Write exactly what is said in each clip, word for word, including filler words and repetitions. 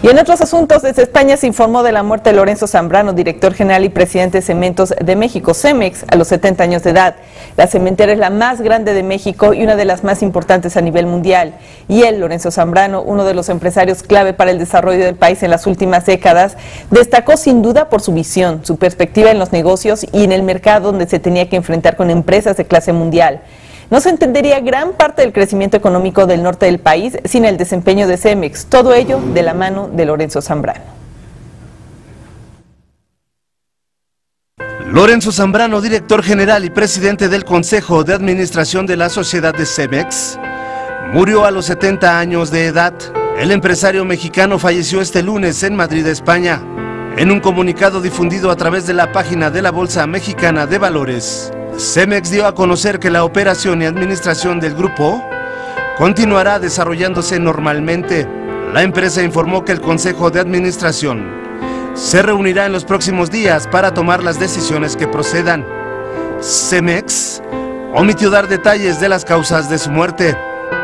Y en otros asuntos, desde España se informó de la muerte de Lorenzo Zambrano, director general y presidente de Cementos de México, Cemex, a los setenta años de edad. La cementera es la más grande de México y una de las más importantes a nivel mundial. Y él, Lorenzo Zambrano, uno de los empresarios clave para el desarrollo del país en las últimas décadas, destacó sin duda por su visión, su perspectiva en los negocios y en el mercado donde se tenía que enfrentar con empresas de clase mundial. No se entendería gran parte del crecimiento económico del norte del país sin el desempeño de Cemex, todo ello de la mano de Lorenzo Zambrano. Lorenzo Zambrano, director general y presidente del Consejo de Administración de la Sociedad de Cemex, murió a los setenta años de edad. El empresario mexicano falleció este lunes en Madrid, España. En un comunicado difundido a través de la página de la Bolsa Mexicana de Valores, Cemex dio a conocer que la operación y administración del grupo continuará desarrollándose normalmente. La empresa informó que el Consejo de Administración se reunirá en los próximos días para tomar las decisiones que procedan. Cemex omitió dar detalles de las causas de su muerte.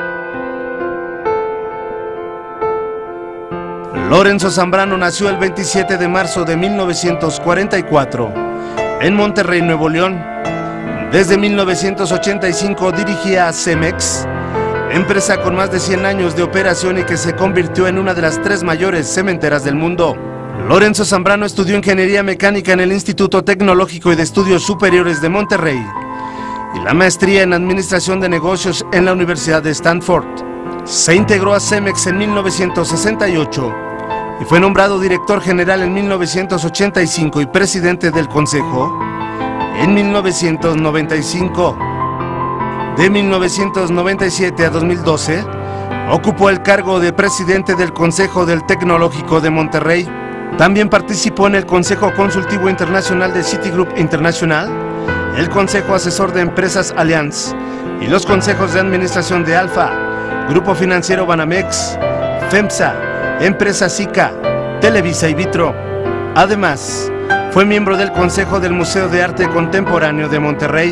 Lorenzo Zambrano nació el veintisiete de marzo de mil novecientos cuarenta y cuatro en Monterrey, Nuevo León. Desde mil novecientos ochenta y cinco dirigía a Cemex, empresa con más de cien años de operación y que se convirtió en una de las tres mayores cementeras del mundo. Lorenzo Zambrano estudió ingeniería mecánica en el Instituto Tecnológico y de Estudios Superiores de Monterrey y la maestría en administración de negocios en la Universidad de Stanford. Se integró a Cemex en mil novecientos sesenta y ocho y fue nombrado director general en mil novecientos ochenta y cinco y presidente del Consejo en mil novecientos noventa y cinco. De mil novecientos noventa y siete a dos mil doce, ocupó el cargo de presidente del Consejo del Tecnológico de Monterrey. También participó en el Consejo Consultivo Internacional de Citigroup International, el Consejo Asesor de Empresas Allianz y los consejos de administración de Alfa, Grupo Financiero Banamex, FEMSA, Empresa SICA, Televisa y Vitro. Además, fue miembro del Consejo del Museo de Arte Contemporáneo de Monterrey.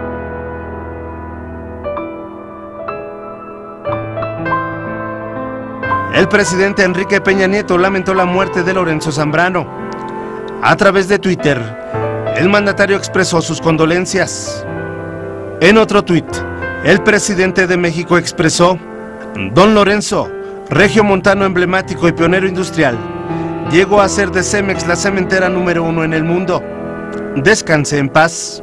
El presidente Enrique Peña Nieto lamentó la muerte de Lorenzo Zambrano. A través de Twitter, el mandatario expresó sus condolencias. En otro tuit, el presidente de México expresó: Don Lorenzo, regiomontano emblemático y pionero industrial, llegó a ser de Cemex la cementera número uno en el mundo. Descanse en paz.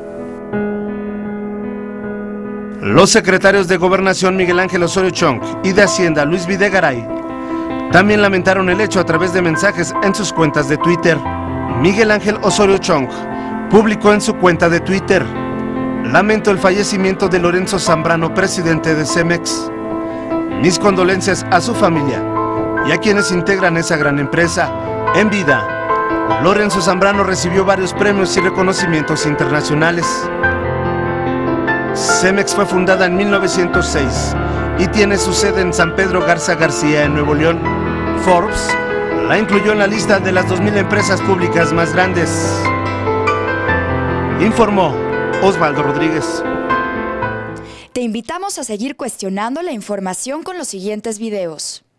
Los secretarios de Gobernación Miguel Ángel Osorio Chong y de Hacienda Luis Videgaray también lamentaron el hecho a través de mensajes en sus cuentas de Twitter. Miguel Ángel Osorio Chong publicó en su cuenta de Twitter: lamento el fallecimiento de Lorenzo Zambrano, presidente de Cemex. Mis condolencias a su familia y a quienes integran esa gran empresa. En vida, Lorenzo Zambrano recibió varios premios y reconocimientos internacionales. Cemex fue fundada en mil novecientos seis y tiene su sede en San Pedro Garza García, en Nuevo León. Forbes la incluyó en la lista de las dos mil empresas públicas más grandes. Informó Osvaldo Rodríguez. Te invitamos a seguir cuestionando la información con los siguientes videos.